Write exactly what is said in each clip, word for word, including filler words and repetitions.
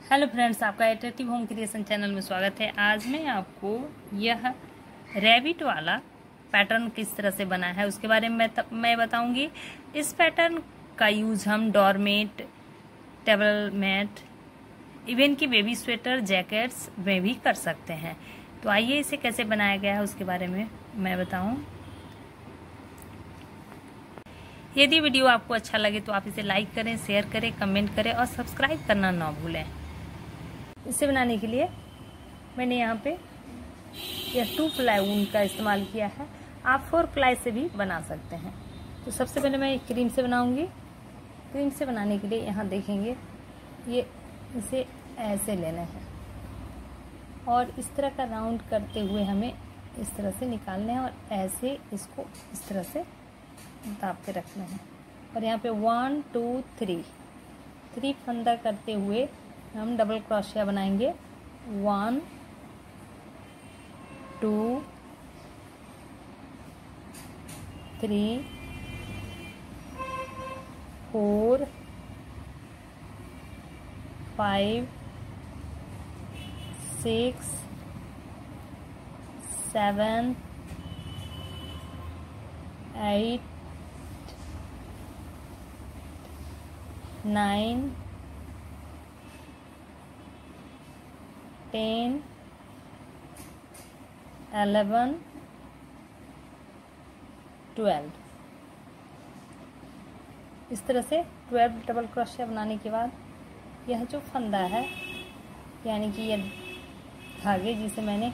Hello friends, आपका attractive home creation channel में स्वागत है। आज मैं आपको यह रैबिट वाला पैटर्न किस तरह से बना है उसके बारे में मैं बताऊंगी। इस पैटर्न का यूज हम डोरमेट, टेबल मैट, इवन की बेबी स्वेटर, जैकेट्स में भी कर सकते हैं। तो आइए इसे कैसे बनाया गया है उसके बारे में मैं बताऊं। यदि वीडियो आपको अच्छा लगे तो आप इसे लाइक करें, शेयर करें, कमेंट करें और सब्सक्राइब करना ना भूलें। इसे बनाने के लिए मैंने यहाँ पे यह टू प्लाई ऊन का इस्तेमाल किया है। आप फोर प्लाई से भी बना सकते हैं। तो सबसे पहले मैं क्रीम से बनाऊंगी। क्रीम से बनाने के लिए यहाँ देखेंगे ये इसे ऐसे लेना है और इस तरह का राउंड करते हुए हमें इस तरह से निकालना है और ऐसे इसको इस तरह से दाब के रखना है। और यहाँ पे वन टू थ्री थ्री फंदा करते हुए हम डबल क्रोशिया बनाएंगे। One two three four five six seven eight nine ten eleven twelve. इस तरह से ट्वेल्व डबल क्रोशिया बनाने के बाद यह जो फंदा है यानी कि यह धागे जिसे मैंने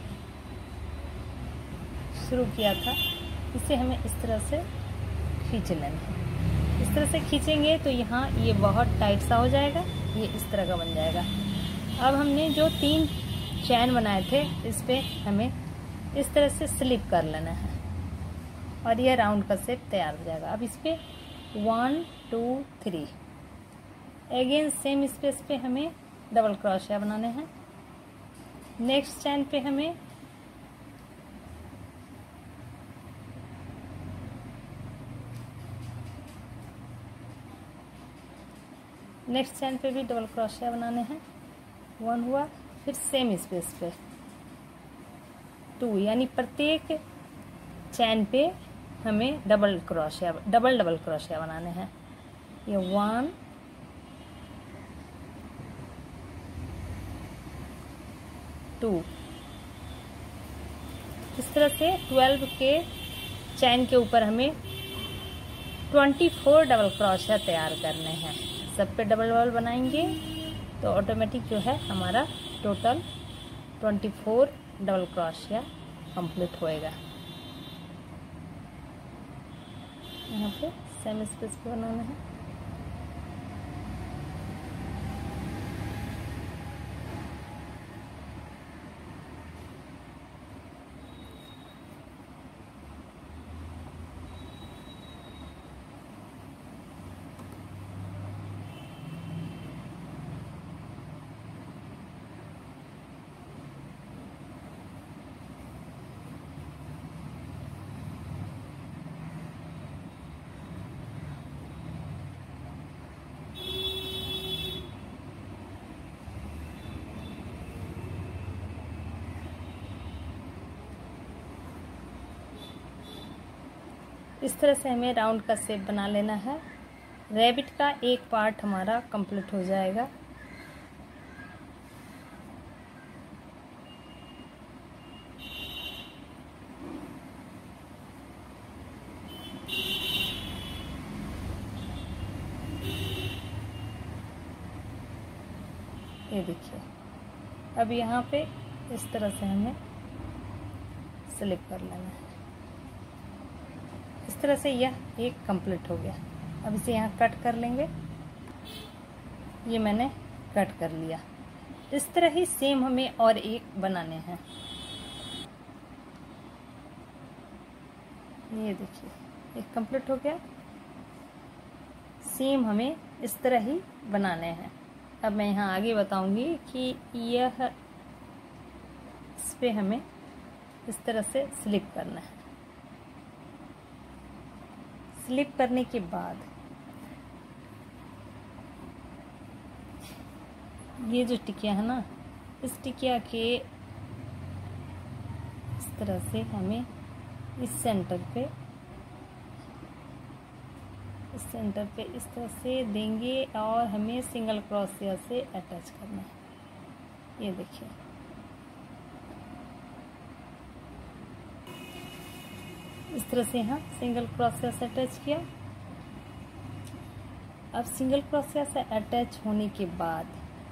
शुरू किया था इसे हमें इस तरह से खींच लेना है। इस तरह से खींचेंगे तो यहाँ ये बहुत टाइट सा हो जाएगा, ये इस तरह का बन जाएगा। अब हमने जो तीन चैन बनाए थे इस पे हमें इस तरह से स्लिप कर लेना है और यह राउंड का शेप तैयार हो जाएगा। अब इस पे one two three again same space पे हमें डबल क्रोशिया बनाने हैं। नेक्स्ट चैन पे हमें नेक्स्ट चैन पे भी डबल क्रोशिया बनाने हैं। वन हुआ, फिर सेम स्पेस पे टू, यानी प्रत्येक चैन पे हमें डबल क्रोशिया डबल डबल क्रोशिया बनाने हैं। ये वन टू, इस तरह से ट्वेल्व के चैन के ऊपर हमें ट्वेंटी फोर डबल क्रोशिया तैयार करने हैं। सब पे डबल डबल बनाएंगे तो ऑटोमेटिक जो है हमारा टोटल ट्वेंटी फोर डबल क्रोशिया कंप्लीट होएगा। यहाँ पे सेम स्पेस पे बनाना है। इस तरह से हमें राउंड का शेप बना लेना है। रैबिट का एक पार्ट हमारा कंप्लीट हो जाएगा। ये देखिए, अब यहाँ पे इस तरह से हमें स्लिप कर लेना है। इस तरह से यह एक कंप्लीट हो गया। अब इसे यहाँ कट कर लेंगे। ये मैंने कट कर लिया। इस तरह ही सेम हमें और एक बनाने हैं। ये देखिए, एक कंप्लीट हो गया। सेम हमें इस तरह ही बनाने हैं। अब मैं यहाँ आगे बताऊंगी कि यह इस पे हमें इस तरह से स्लिप करना है। स्लिप करने के बाद ये जो टिकिया है ना, इस टिकिया के इस तरह से हमें इस सेंटर पे इस सेंटर पे इस तरह से देंगे और हमें सिंगल क्रोशिया से अटैच करना है। ये देखिए, इस तरह से यहाँ सिंगल क्रोशिया से अटैच किया। अब सिंगल क्रोशिया से अटैच होने के बाद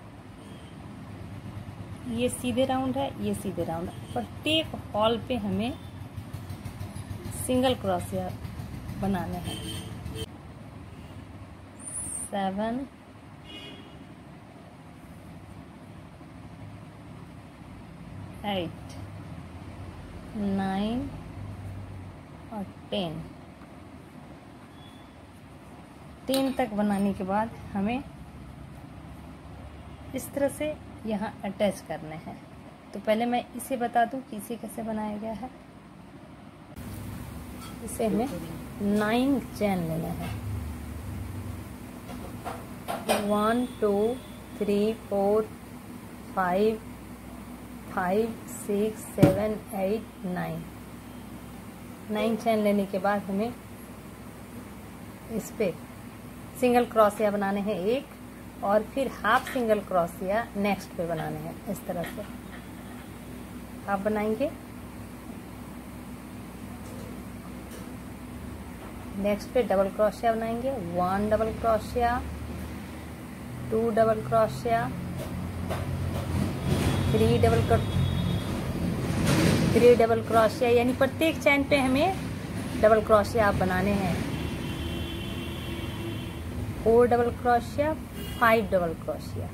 ये सीधे राउंड है, ये सीधे राउंड है। प्रत्येक हॉल पे हमें सिंगल क्रोशिया बनाने हैं। सेवन, एट, नाइन और टेन। टेन तक बनाने के बाद हमें इस तरह से यहाँ अटैच करने हैं। तो पहले मैं इसे बता दूं कि इसे कैसे बनाया गया है। इसे हमें नाइन चैन लेना है। One, two, three, four, five, five, six, seven, eight, nine. Nine chain लेने के बाद हमें इस पे सिंगल क्रोशिया बनाने हैं एक, और फिर हाफ सिंगल क्रोशिया नेक्स्ट पे बनाने हैं। इस तरह से आप बनाएंगे। नेक्स्ट पे डबल क्रोशिया बनाएंगे। One double crochet, two double crochet, three double three double क्रोशिया, यानी प्रत्येक चैन पे हमें डबल क्रोशिया आप बनाने हैं। फोर डबल क्रोशिया, फाइव डबल क्रोशिया,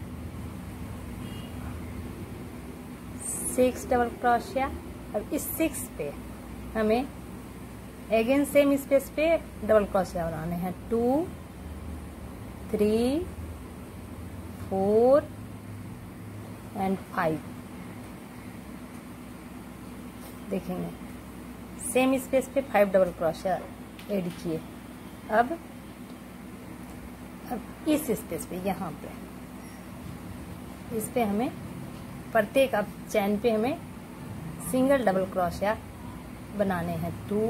सिक्स डबल क्रोशिया। अब इस सिक्स पे हमें अगेन सेम स्पेस पे डबल क्रोशिया बनाने हैं। Two, three, four and five. देखेंगे सेम स्पेस पे फाइव डबल क्रोशिया ऐड किए। अब अब इस स्पेस पे यहाँ पे इस पे हमें प्रत्येक अब चैन पे हमें सिंगल डबल क्रोशिया बनाने हैं। Two,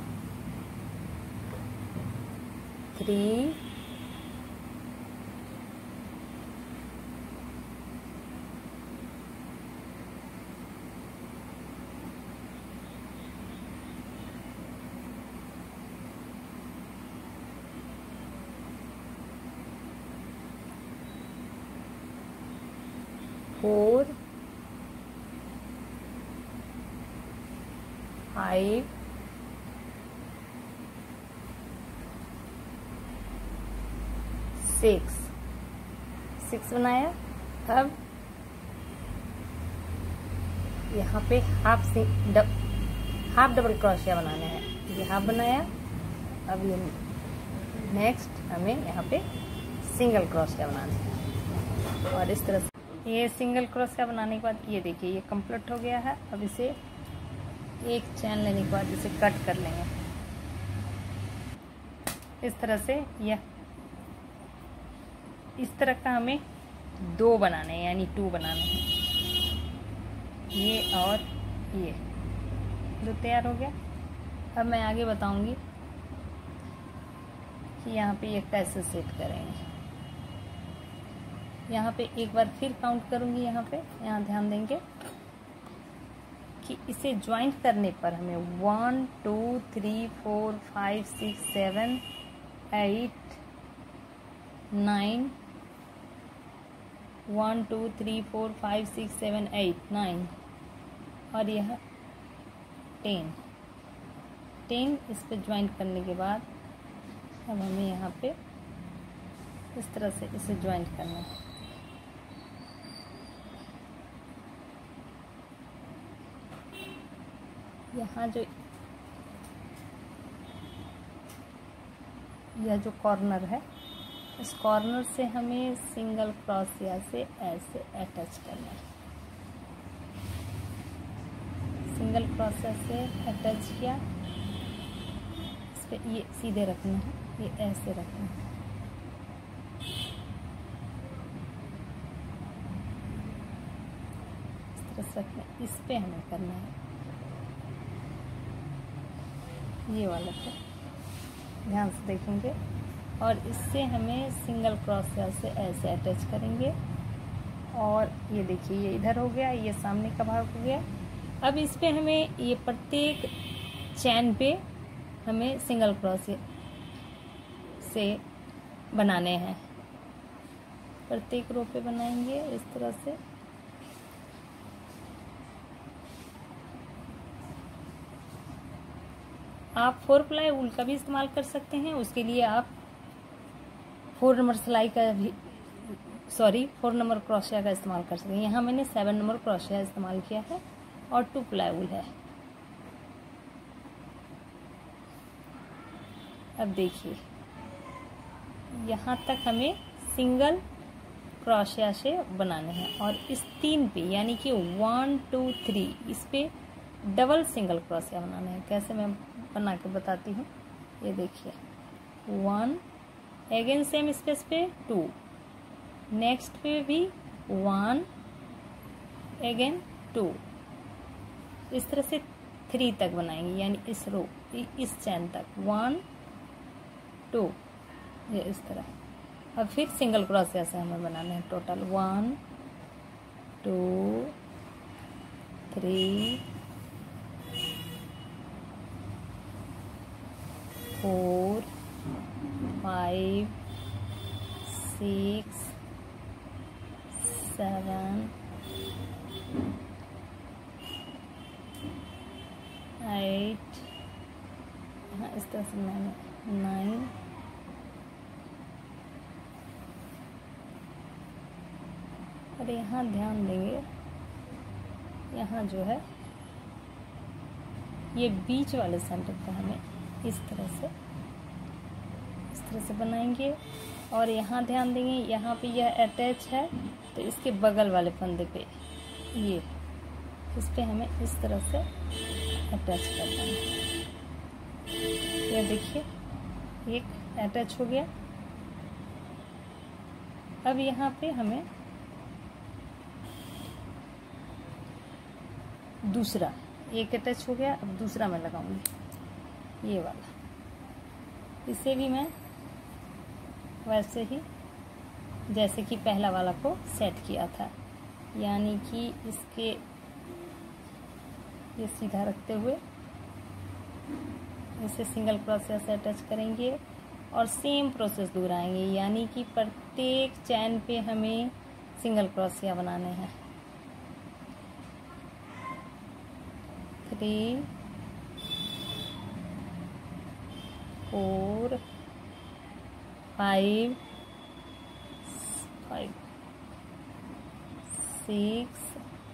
three, four, five, six six बनाया। अब यहाँ पे हाफ से डब, हाफ डबल क्रोशिया बनाना है। ये हाफ बनाया। अब ये नेक्स्ट हमें यहाँ पे सिंगल क्रोशिया बनाना है। और इस तरह से ये सिंगल क्रोशिया बनाने के बाद ये देखिए ये कंप्लीट हो गया है। अब इसे एक चैन लेने के बाद इसे कट कर लेंगे। इस तरह से यह इस तरह का हमें दो बनाने हैं, यानी टू बनाने हैं। ये और ये दो तैयार हो गया। अब मैं आगे बताऊंगी कि यहाँ पे ये कैसे सेट करेंगे। यहाँ पे एक बार फिर काउंट करूंगी। यहाँ पे यहाँ ध्यान देंगे कि इसे ज्वाइंट करने पर हमें one, two, three, four, five, six, seven, eight, nine, one, two, three, four, five, six, seven, eight, nine और यह टेन टेन इस पे ज्वाइंट करने के बाद अब हमें यहाँ पे इस तरह से इसे ज्वाइंट करना है। यहाँ जो यह जो कॉर्नर है, इस कॉर्नर से हमें सिंगल क्रोशिया से ऐसे अटैच करना है। सिंगल क्रोशिया से अटैच किया, इस पे ये सीधे रखना है, ये ऐसे रखना है। बस रखना, इस पे हमें करना है ये वाला पे, ध्यान से देखेंगे। और इससे हमें सिंगल क्रोशिया से ऐसे अटैच करेंगे। और ये देखिए ये इधर हो गया, ये सामने का भाग हो गया। अब इस पे हमें ये प्रत्येक चैन पे हमें सिंगल क्रोशिया से बनाने हैं, प्रत्येक रो पे बनाएंगे इस तरह से। आप फोर प्लाई वूल का भी इस्तेमाल कर सकते हैं, उसके लिए आप फोर नंबर सिलाई का भी सॉरी फोर नंबर क्रोशिया का इस्तेमाल कर सकते हैं। यहाँ मैंने सेवन नंबर क्रोशिया इस्तेमाल किया है और टू प्लाई वूल है। अब देखिए यहाँ तक हमें सिंगल क्रोशिया से बनाने हैं और इस तीन पे यानी कि वन टू थ्री इस पे डबल सिंगल क्रोशिया बनाने हैं। कैसे मैं बना के बताती हूँ, ये देखिए वन, अगेन सेम स्पेस पे टू, नेक्स्ट पे भी वन, अगेन टू, इस तरह से थ्री तक बनाएंगे यानी इस रो इस चैन तक वन टू, ये इस तरह। अब फिर सिंगल क्रोशिया से हमें बनाना है total one two three four five six seven eight, हाँ इस तरह से मैंने नाइन, और यहाँ ध्यान देंगे यहाँ जो है ये बीच वाले सेंटर पे हमें इस तरह से इस तरह से बनाएंगे। और यहाँ ध्यान देंगे यहाँ पे यह अटैच है तो इसके बगल वाले फंदे पे ये इस पे हमें इस तरह से अटैच करना है। ये देखिए एक अटैच हो गया। अब यहाँ पे हमें दूसरा एक अटैच हो गया, अब दूसरा मैं लगाऊंगी ये वाला, इसे भी मैं वैसे ही जैसे कि पहला वाला को सेट किया था, यानी कि इसके ये सीधा रखते हुए इसे सिंगल क्रोशिया से अटैच करेंगे और सेम प्रोसेस दोहराएंगे, यानी कि प्रत्येक चैन पे हमें सिंगल क्रोशिया बनाने हैं। Three four five five six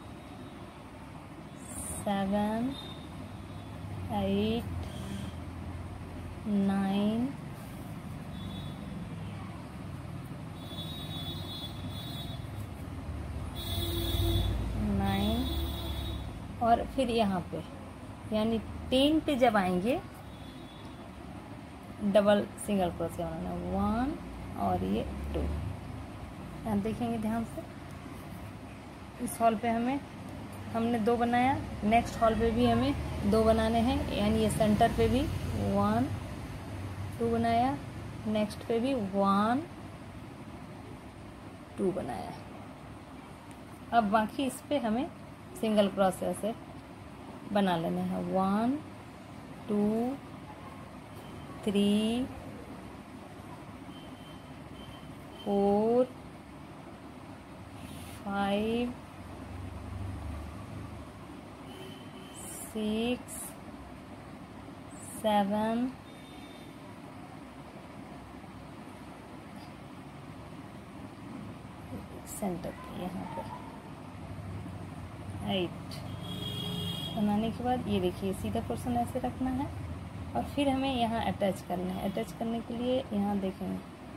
seven eight nine nine और फिर यहाँ पे यानी टेन पे जब आएंगे डबल सिंगल क्रोशिया बनाना है, वन और ये टू। यहाँ देखेंगे ध्यान से, इस हॉल पे हमें हमने दो बनाया, नेक्स्ट हॉल पे भी हमें दो बनाने हैं, यानी ये सेंटर पे भी वन टू बनाया, नेक्स्ट पे भी वन टू बनाया। अब बाकी इस पे हमें सिंगल क्रोशिया से बना लेने हैं, one two three four five six seven centre पे यहाँ पे एट बनाने के बाद ये देखिए सीधा पोर्शन ऐसे रखना है और फिर हमें यहाँ अटैच करना है। अटैच करने के लिए यहाँ देखेंगे,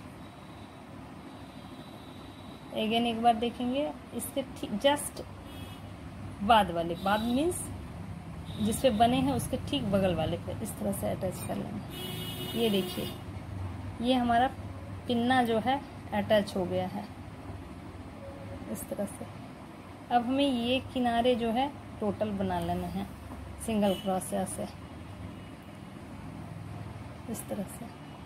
अगेन एक बार देखेंगे, इसके ठीक जस्ट बाद वाले, बाद मीन्स जिस पे बने हैं उसके ठीक बगल वाले पे इस तरह से अटैच कर लेंगे। ये देखिए ये हमारा पिन्ना जो है अटैच हो गया है इस तरह से। अब हमें ये किनारे जो है टोटल बना लेना है सिंगल क्रोशिया से, इस तरह से।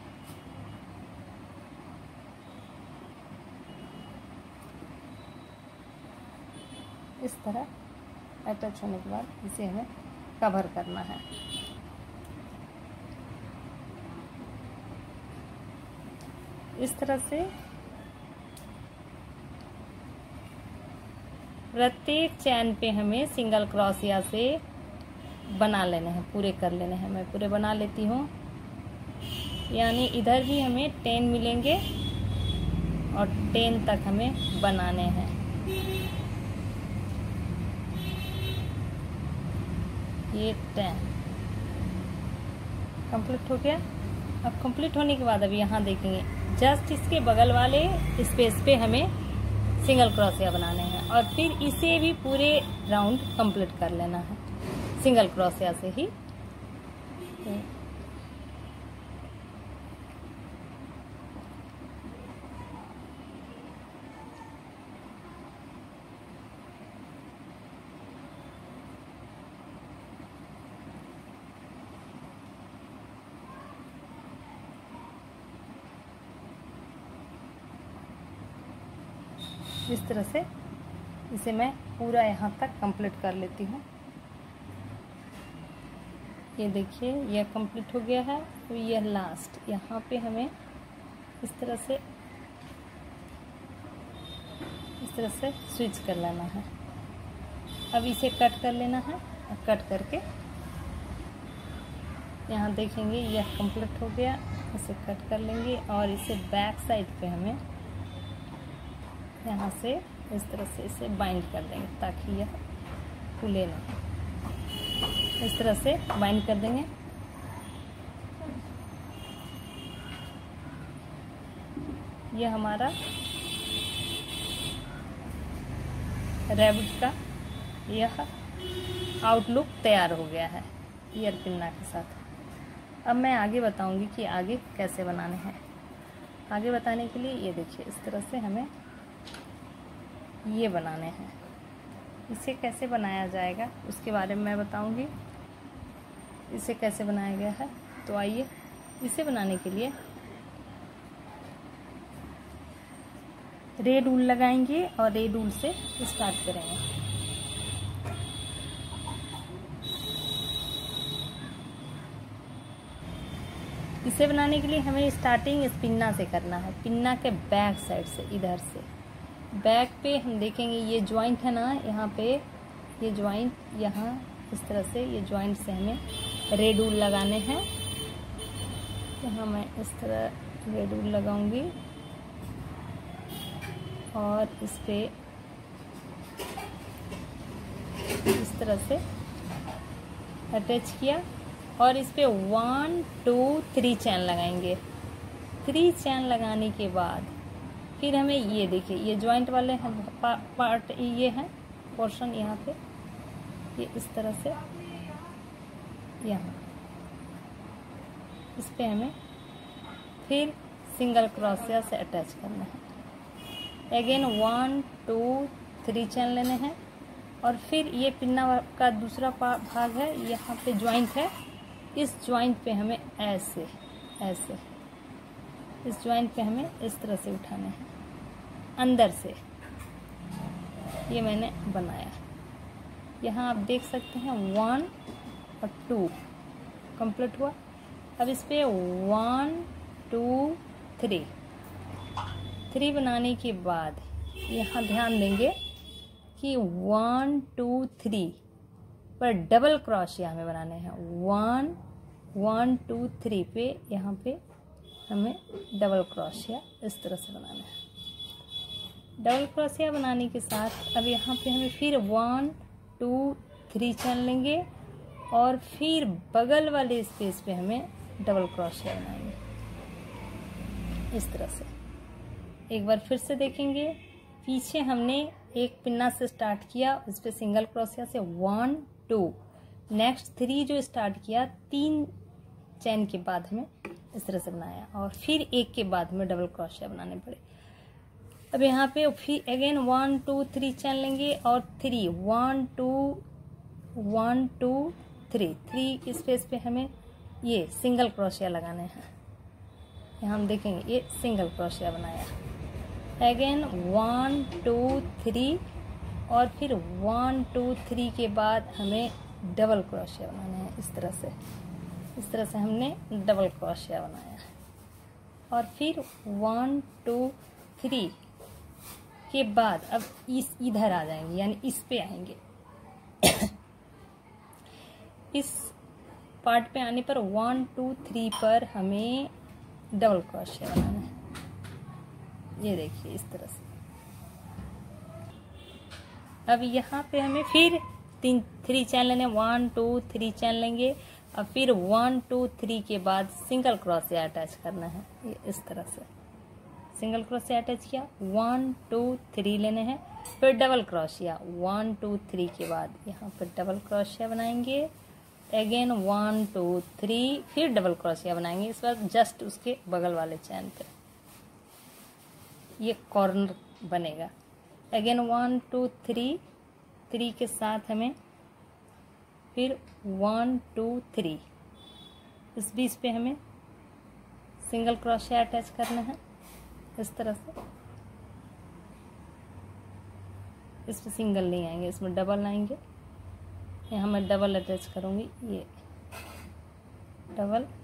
इस तरह अटैच होने के बाद इसे हमें कवर करना है। इस तरह से प्रत्येक चैन पे हमें सिंगल क्रोशिया से बना लेने हैं, पूरे कर लेने हैं। मैं पूरे बना लेती हूँ, यानी इधर भी हमें टेन मिलेंगे और टेन तक हमें बनाने हैं। ये टेन कंप्लीट हो गया। अब कंप्लीट होने के बाद अभी यहाँ देखेंगे जस्ट इसके बगल वाले स्पेस पे हमें सिंगल क्रोशिया बनाने हैं और फिर इसे भी पूरे राउंड कंप्लीट कर लेना है सिंगल क्रोशिया से ही। इस तरह से इसे मैं पूरा यहाँ तक कंप्लीट कर लेती हूँ। ये देखिए यह कंप्लीट हो गया है। तो यह लास्ट यहाँ पे हमें इस तरह से इस तरह से स्विच कर लेना है। अब इसे कट कर लेना है और कट करके यहाँ देखेंगे यह कंप्लीट हो गया। इसे कट कर लेंगे और इसे बैक साइड पे हमें यहाँ से इस तरह से इसे बाइंड कर देंगे ताकि यह खुले ना। इस तरह से बाइंड कर देंगे। यह हमारा रैबिट का यह आउटलुक तैयार हो गया है ईयर पिन्ना के साथ। अब मैं आगे बताऊंगी कि आगे कैसे बनाने हैं। आगे बताने के लिए ये देखिए इस तरह से हमें ये बनाने हैं। इसे कैसे बनाया जाएगा उसके बारे में मैं बताऊंगी, इसे कैसे बनाया गया है। तो आइए इसे बनाने के लिए रेड ऊल लगाएंगे और रेड ऊल से स्टार्ट करेंगे। इसे बनाने के लिए हमें स्टार्टिंग इस पिन्ना से करना है, पिन्ना के बैक साइड से, इधर से बैक पे हम देखेंगे ये जॉइंट है ना, यहाँ पे ये जॉइंट, यहाँ इस तरह से ये जॉइंट से हमें रेड ऊल लगाने हैं। यहाँ मैं इस तरह रेड ऊल लगाऊंगी और इस पे इस तरह से अटैच किया और इस पे वन टू थ्री चैन लगाएंगे। थ्री चैन लगाने के बाद फिर हमें ये देखिए ये जॉइंट वाले हम पा, पार्ट ये है पोर्शन, यहाँ पे ये इस तरह से यहाँ इस पे हमें फिर सिंगल क्रोशिया से अटैच करना है। Again one two three chain लेने हैं और फिर ये पिन्ना का दूसरा भाग है, यहाँ पे जॉइंट है, इस जॉइंट पे हमें ऐसे ऐसे इस जॉइंट पे हमें इस तरह से उठाने हैं अंदर से। ये मैंने बनाया, यहाँ आप देख सकते हैं वन और टू कंप्लीट हुआ। अब इस पे वन टू थ्री थ्री बनाने के बाद यहाँ ध्यान देंगे कि वन टू थ्री पर डबल क्रोशिया हमें बनाने हैं। वन वन टू थ्री पे यहाँ पे हमें डबल क्रोशिया इस तरह से बनाना है। डबल क्रोशिया बनाने के साथ अब यहाँ पे हमें फिर वन टू थ्री चैन लेंगे और फिर बगल वाले स्पेस पे हमें डबल क्रोशिया बनाएंगे इस तरह से। एक बार फिर से देखेंगे, पीछे हमने एक पिन्ना से स्टार्ट किया, इस पे सिंगल क्रोशिया से वन टू, नेक्स्ट थ्री जो स्टार्ट किया तीन चैन के बाद हमें इस तरह से बनाया और फिर एक के बाद हमें डबल क्रोशिया बनाने पड़े। अब यहाँ पे फिर again one two three chain लेंगे और three, one two one two three, three space पे हमें ये सिंगल क्रोशिया लगाने हैं। यहाँ हम देखेंगे ये सिंगल क्रोशिया बनाया, अगेन वन टू थ्री और फिर वन टू थ्री के बाद हमें डबल क्रोशिया बनाना है। इस तरह से इस तरह से हमने डबल क्रोशिया बनाया और फिर वन टू थ्री के बाद अब इस इधर आ जाएंगे, यानी इस पे आएंगे। इस पार्ट पे आने पर वन टू थ्री पर हमें डबल क्रोशिया बनाना है। ये देखिए इस तरह से। अब यहाँ पे हमें फिर तीन थ्री चैन लेने, वन टू थ्री चैन लेंगे और फिर वन टू थ्री के बाद सिंगल क्रोशिया अटैच करना है। ये इस तरह से सिंगल क्रोशिया अटैच किया, वन टू थ्री लेने हैं, फिर डबल क्रोशिया, वन टू थ्री के बाद यहाँ पर डबल क्रोशिया बनाएंगे, अगेन वन टू थ्री, फिर डबल क्रोशिया बनाएंगे। इस बार जस्ट उसके बगल वाले चैन पे ये कॉर्नर बनेगा, again one two three, three के साथ हमें फिर वन टू थ्री, इस बीच पे हमें सिंगल क्रोशिया अटैच करना है। इस तरह से इसमें सिंगल नहीं आएंगे, इसमें डबल आएंगे। यहाँ मैं डबल अटैच करूँगी, ये डबल।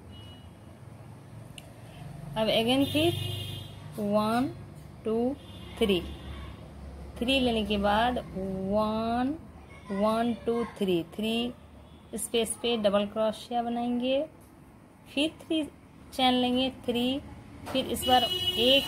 अब अगेन फिर वन टू थ्री, थ्री लेने के बाद one one two three, three space पे डबल क्रोशिया बनाएंगे, फिर थ्री चैन लेंगे, थ्री, फिर इस बार एक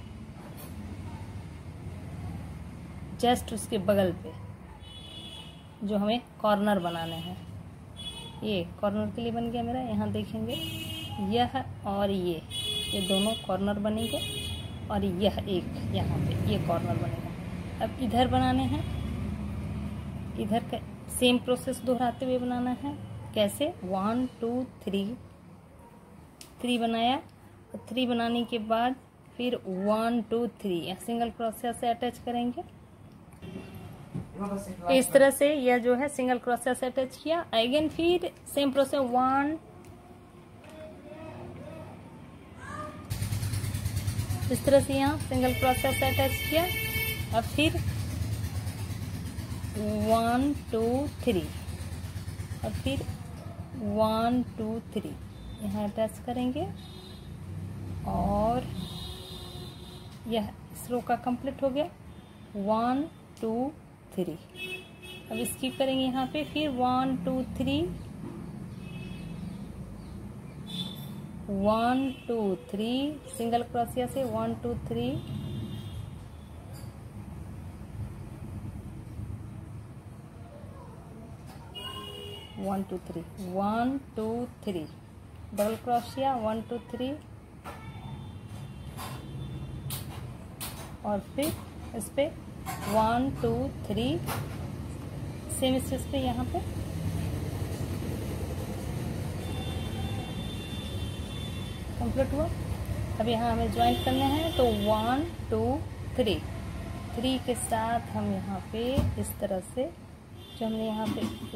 जस्ट उसके बगल पे जो हमें कॉर्नर बनाने हैं। ये कॉर्नर के लिए बन गया मेरा। यहाँ देखेंगे यह और ये ये दोनों कॉर्नर बनेंगे और यह एक यहाँ पे ये कॉर्नर बनेगा। अब इधर बनाने हैं, इधर का सेम प्रोसेस दोहराते हुए बनाना है। कैसे? वन टू थ्री, थ्री बनाया, थ्री बनाने के बाद फिर वन टू थ्री सिंगल क्रोशिया से अटैच करेंगे। इस तरह से यह जो है सिंगल क्रोशिया से अटैच किया। अगेन फिर सेम प्रोसेस, वन इस तरह से यहाँ सिंगल क्रोशिया से अटैच किया। अब फिर वन टू थ्री और फिर वन टू थ्री यहाँ अटैच करेंगे और यह इस रो का कंप्लीट हो गया। वन टू थ्री, अब स्किप करेंगे यहाँ पे, फिर one two three, one two three single क्रोशिया से one two three, one two three, one two three double क्रोशिया, वन टू थ्री और फिर इस पे one two three same space पे यहाँ पे कंप्लीट हुआ। अब यहाँ हमें ज्वाइंट करने हैं तो वन टू थ्री, थ्री के साथ हम यहाँ पे इस तरह से जो हमने यहाँ पे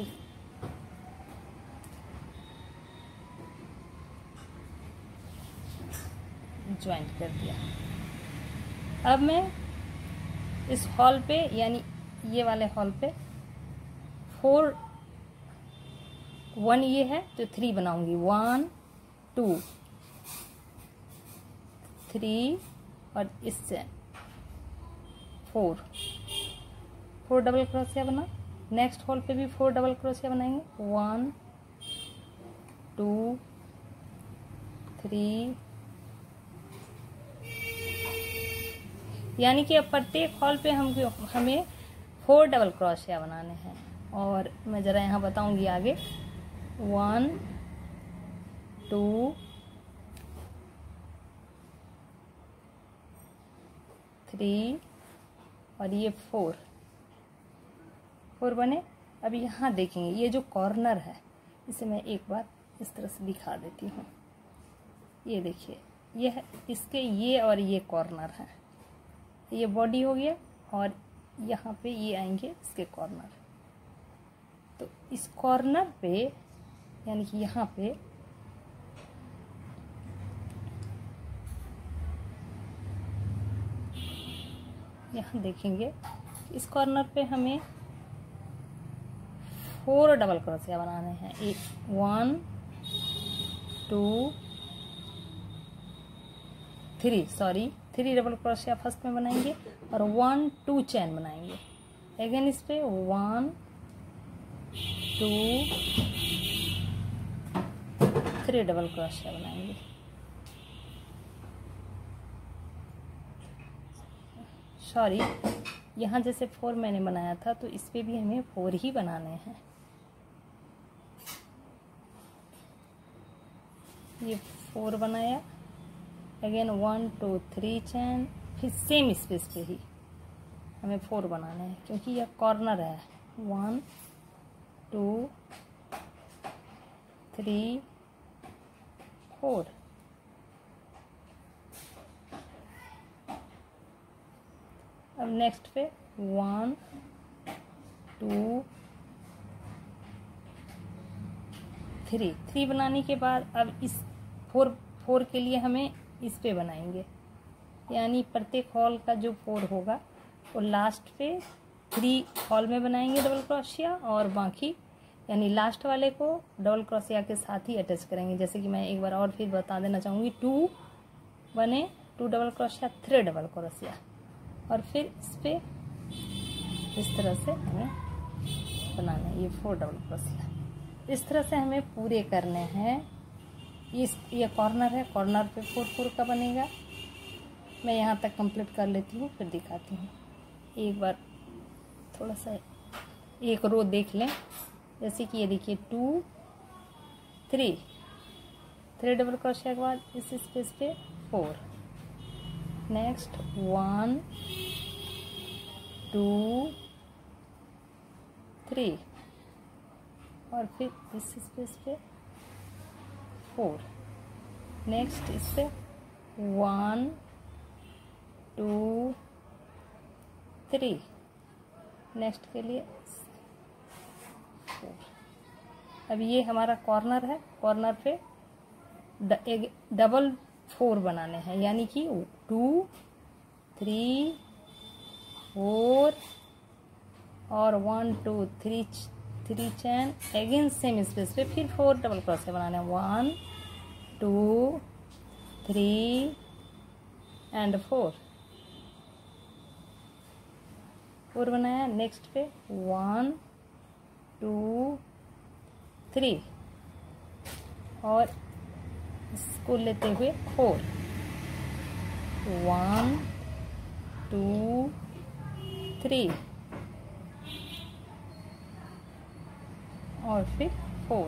ज्वाइंट कर दिया। अब मैं इस हॉल पे यानी ये वाले हॉल पे फोर, वन ये है तो थ्री बनाऊंगी, वन टू थ्री और इससे फोर, फोर डबल क्रोशिया बना। नेक्स्ट हॉल पे भी फोर डबल क्रोशिया बनाएंगे, वन टू थ्री, यानी कि अब प्रत्येक हॉल पे हम हमें फोर डबल क्रोशिया बनाने हैं। और मैं ज़रा यहाँ बताऊंगी आगे, वन टू थ्री और ये फोर, फोर बने। अब यहाँ देखेंगे ये जो कॉर्नर है इसे मैं एक बार इस तरह से दिखा देती हूँ। ये देखिए, यह इसके ये और ये कॉर्नर है, ये बॉडी हो गया और यहाँ पे ये आएंगे इसके कॉर्नर। तो इस कॉर्नर पे यानी कि यहाँ पे यहाँ देखेंगे इस कॉर्नर पे हमें फोर डबल क्रोशिया बनाने हैं। एक one two three sorry three double क्रोशिया फर्स्ट में बनाएंगे और वन टू चैन बनाएंगे। अगेन इस पे one two three double crochet बनाएंगे। सॉरी यहाँ जैसे फोर मैंने बनाया था तो इस पे भी हमें फोर ही बनाने हैं। ये फोर बनाया, again one two three chain, फिर सेम स्पेस पे ही हमें फोर बनाने हैं क्योंकि यह कॉर्नर है। One two three four. अब नेक्स्ट पे वन टू थ्री थ्री बनाने के बाद अब इस फोर फोर के लिए हमें इस पे बनाएंगे, यानी प्रत्येक हॉल का जो फोर होगा वो लास्ट पे थ्री हॉल में बनाएंगे डबल क्रोशिया और बाकी यानी लास्ट वाले को डबल क्रोशिया के साथ ही अटैच करेंगे। जैसे कि मैं एक बार और फिर बता देना चाहूँगी, टू बने two double crochet three double crochet और फिर इस पे इस तरह से हमें बनाना है ये फोर डबल क्रोशिया। इस तरह से हमें पूरे करने हैं। इस ये कॉर्नर है, कॉर्नर पे फोर फोर का बनेगा। मैं यहाँ तक कंप्लीट कर लेती हूँ फिर दिखाती हूँ। एक बार थोड़ा सा एक रो देख लें, जैसे कि ये देखिए टू थ्री थ्री डबल क्रोशिया के बाद इस स्पेस पे four, next one two three और फिर इस स्पेस पे फोर, नेक्स्ट इस पे वन टू थ्री, नेक्स्ट के लिए फोर। अब ये हमारा कॉर्नर है, कॉर्नर पे ड, एक डबल फोर बनाने हैं, यानी कि टू थ्री फोर और one two three three chain, again same space पे फिर फोर डबल क्रोशिया बनाने हैं। One two three and four four बनाया, नेक्स्ट पे वन टू थ्री और इसको लेते हुए फोर, वन टू थ्री और फिर फोर।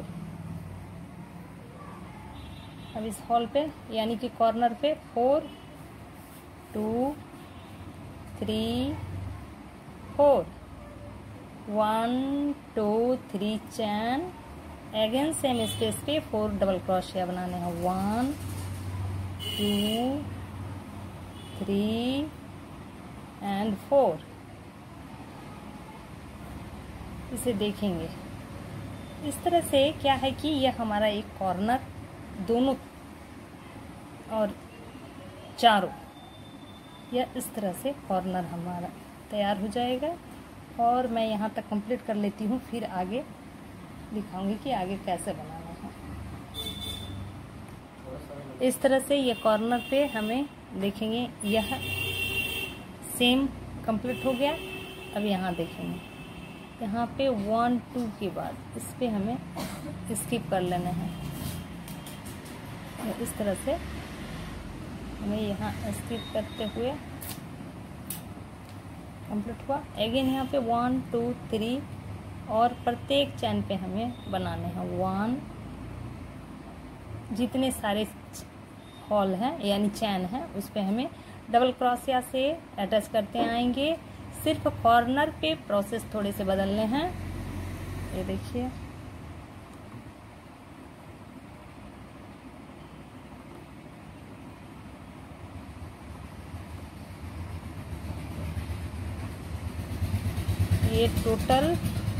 अब इस हॉल पे यानी कि कॉर्नर पे four two three four, one two three chain, again same space पे फोर डबल क्रोशिया बनाने हैं। One two three and four. इसे देखेंगे इस तरह से क्या है कि यह हमारा एक कॉर्नर दोनों और चारों, यह इस तरह से कॉर्नर हमारा तैयार हो जाएगा। और मैं यहाँ तक कंप्लीट कर लेती हूँ, फिर आगे दिखाऊंगी कि आगे कैसे बनाना है। इस तरह से ये कॉर्नर पे हमें देखेंगे यह सेम कंप्लीट हो गया। अब यहाँ देखेंगे यहाँ पे वन टू के बाद इस पे हमें स्किप कर लेना है। इस तरह से हमें यहाँ स्किप करते हुए कंप्लीट हुआ। अगेन यहाँ पे वन टू थ्री और प्रत्येक चैन पे हमें बनाने हैं वन, जितने सारे हॉल हैं यानी चैन है उस पे हमें डबल क्रोशिया से अटैच करते आएंगे। सिर्फ कॉर्नर पे प्रोसेस थोड़े से बदलने हैं। ये देखिए ये टोटल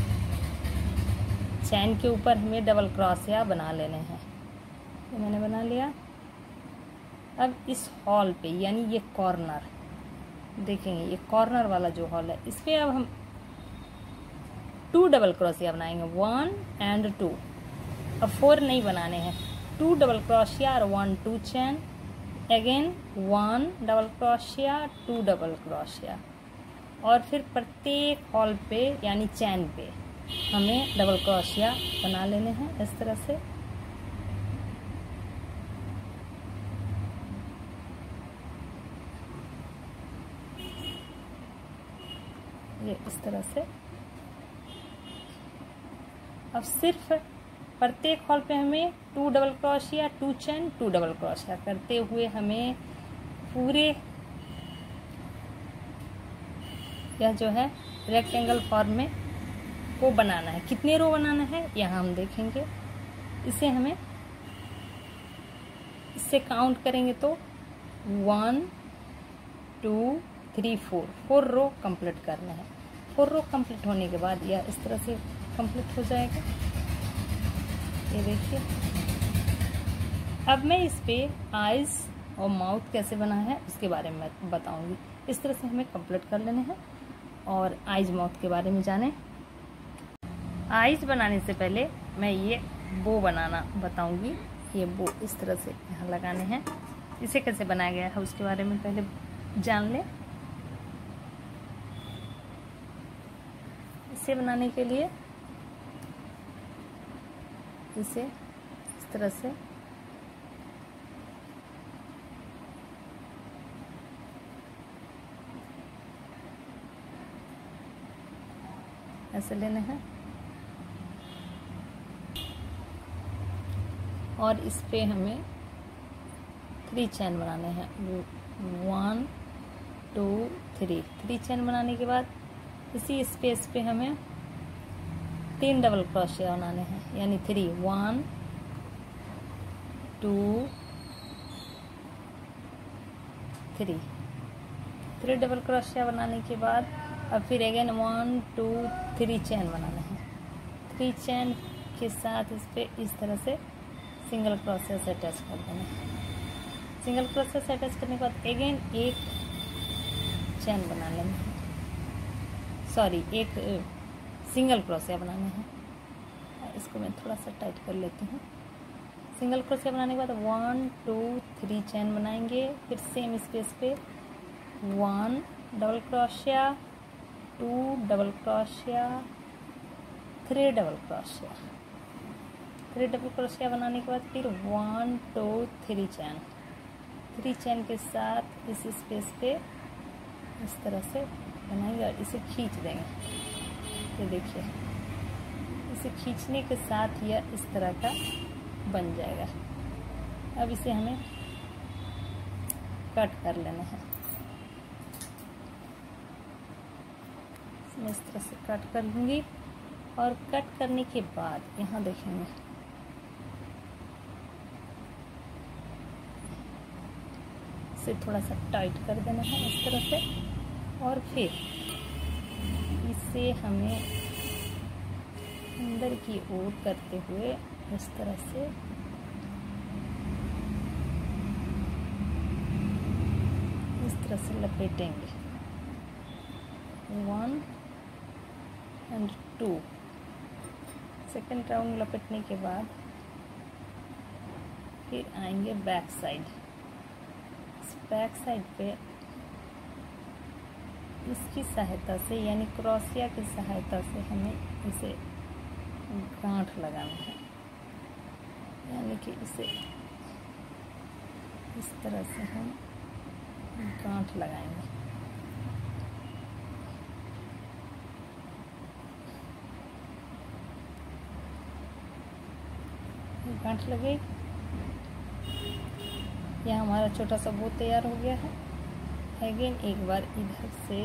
चैन के ऊपर हमें डबल क्रोशिया बना लेने हैं। ये मैंने बना लिया। अब इस हॉल पे यानी ये कॉर्नर देखेंगे, ये कॉर्नर वाला जो हॉल है इस पे अब हम टू डबल क्रोशिया बनाएंगे, वन एंड टू। अब फोर नहीं बनाने हैं, टू डबल क्रोशिया और one two chain, again one double crochet, two double crochet, और फिर प्रत्येक हॉल पे यानी चैन पे हमें डबल क्रोशिया बना लेने हैं इस तरह से। ये इस तरह से। अब सिर्फ प्रत्येक हॉल पे हमें two double crochet, two chain, two double crochet करते हुए हमें पूरे यह जो है रेक्टेंगल फॉर्म में को बनाना है। कितने रो बनाना है यहाँ हम देखेंगे। इसे हमें इससे काउंट करेंगे तो one two three four four row complete करना है। फोर रो कंप्लीट होने के बाद यह इस तरह से कंप्लीट हो जाएगा। ये देखिए। अब मैं इस पे आइज और माउथ कैसे बना है उसके बारे में बताऊंगी। इस तरह से हमें कंप्लीट कर लेने हैं और आइज माउथ के बारे में जाने। आइज बनाने से पहले मैं ये बो बनाना बताऊंगी। ये बो इस तरह से यहाँ लगाने हैं। इसे कैसे बनाया गया है उसके बारे में पहले जान लें। इसे बनाने के लिए इसे इस तरह से ऐसे लेने हैं और इस पे हमें थ्री चैन बनाने हैं। One two three three chain बनाने के बाद इसी स्पेस पे हमें तीन डबल क्रोशिया बनाने हैं, यानी three, one two three three double crochet बनाने के बाद अब फिर again one two three chain बनाना है। थ्री चैन के साथ इस पे इस तरह से सिंगल क्रोशिया से अटैच कर देना है। सिंगल क्रोशिया से अटैच करने के बाद अगेन एक चैन बना लेना है, सॉरी एक सिंगल क्रोशिया बनाना है। इसको मैं थोड़ा सा टाइट कर लेती हूँ। सिंगल क्रोशिया बनाने के बाद वन टू थ्री चैन बनाएंगे, फिर सेम स्पेस पे one double crochet, two double crochet, three double crochet. Three double crochet बनाने के बाद फिर one two three chain, three chain के साथ इस स्पेस पे इस तरह से बनाएंगे और इसे खींच देंगे। ये देखिए, इसे खींचने के साथ यह इस तरह का बन जाएगा। अब इसे हमें कट कर लेना है। मैं इस तरह से कट कर लूँगी और कट करने के बाद यहाँ देखेंगे इसे थोड़ा सा टाइट कर देना है इस तरह से, और फिर इसे हमें अंदर की ओर करते हुए इस तरह से इस तरह से लपेटेंगे। One and two second round लपेटने के बाद फिर आएंगे बैक साइड। इस बैक साइड पे इसकी सहायता से यानी क्रोशिया की सहायता से हमें इसे गांठ लगाना है, यानी कि इसे इस तरह से हम गांठ लगाएंगे। गांठ लगे, यह हमारा छोटा सा बो तैयार हो गया है। अगेन एक बार इधर से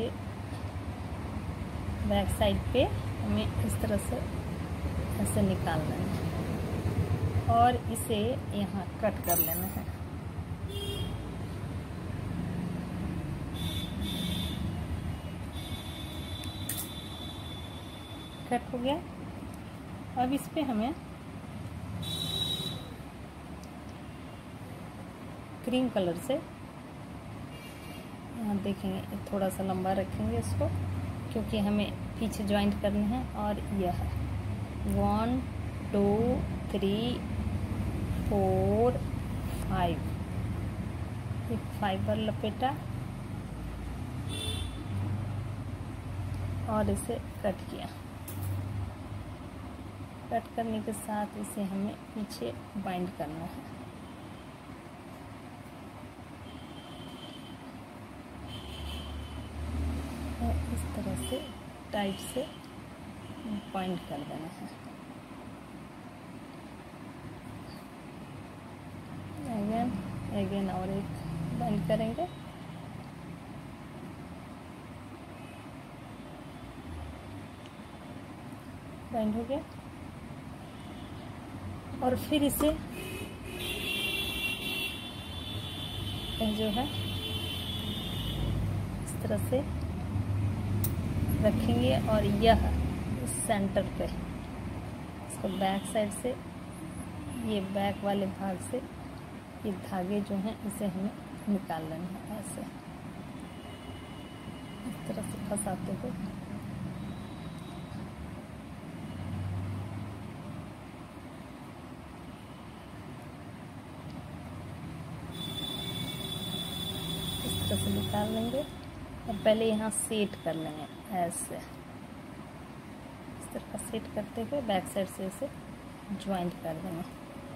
बैक साइड पे हमें इस तरह से ऐसे निकाल लेना है और इसे यहाँ कट कर लेना है। कट हो गया। अब इस पे हमें क्रीम कलर से, यहाँ देखेंगे थोड़ा सा लंबा रखेंगे इसको, क्योंकि हमें पीछे ज्वाइंट करने हैं। और यह one two three four five, एक फाइबर लपेटा और इसे कट किया। कट करने के साथ इसे हमें पीछे बाइंड करना है। और इस तरह से टाइट से बाइंड कर देना है। अगेन अगेन और एक बाइंड करेंगे। बाइंड हो गया। और फिर इसे जो है इस तरह से रखेंगे और यह इस सेंटर पे इसको बैक साइड से, ये बैक वाले भाग से ये धागे जो हैं इसे हमें निकाल लेना है। ऐसे इस तरह से फंसाते हुए इस तरह से निकाल लेंगे। और पहले यहाँ सेट कर लेंगे ऐसे, इस तरह सेट करते हुए बैक साइड से इसे ज्वाइंट कर देंगे।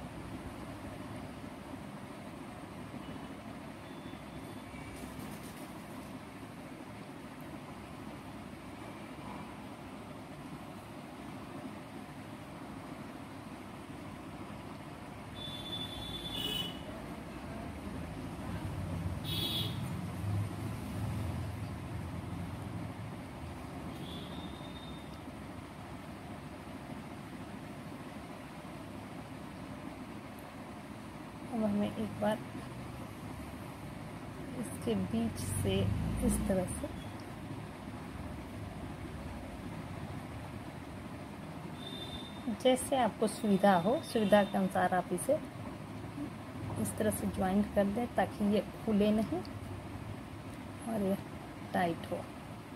अब हमें एक बार इसके बीच से इस तरह से जैसे आपको सुविधा हो, सुविधा के अनुसार आप इसे इस तरह से ज्वाइंट कर दें ताकि ये खुले नहीं और ये टाइट हो।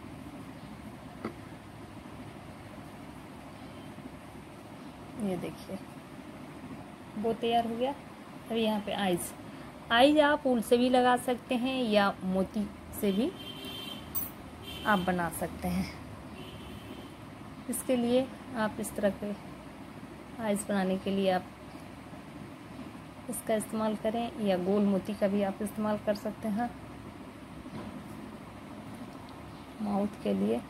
ये देखिए वो तैयार हो गया। अब यहाँ पे आइज आइज आप ऊल से भी लगा सकते हैं या मोती से भी आप बना सकते हैं। इसके लिए आप इस तरह के आइज बनाने के लिए आप इसका इस्तेमाल करें या गोल मोती का भी आप इस्तेमाल कर सकते हैं। माउथ के लिए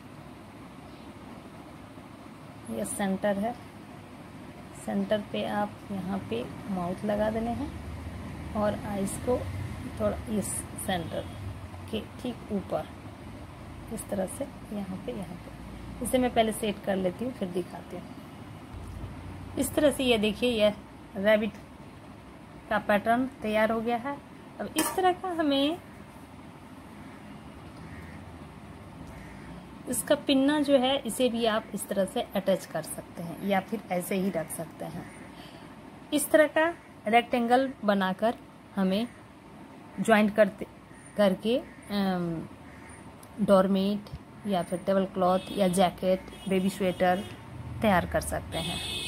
यह सेंटर है, सेंटर पे आप यहाँ पे माउथ लगा देने हैं और आइज को थोड़ा इस सेंटर के ठीक ऊपर इस तरह से यहाँ पे यहाँ पे इसे मैं पहले सेट कर लेती हूँ फिर दिखाती हूँ। इस तरह से ये देखिए यह रैबिट का पैटर्न तैयार हो गया है। अब इस तरह का हमें इसका पिन्ना जो है इसे भी आप इस तरह से अटैच कर सकते हैं या फिर ऐसे ही रख सकते हैं। इस तरह का रेक्टेंगल बनाकर हमें ज्वाइंट करते करके डोरमेट या फिर टेबल क्लॉथ या जैकेट, बेबी स्वेटर तैयार कर सकते हैं।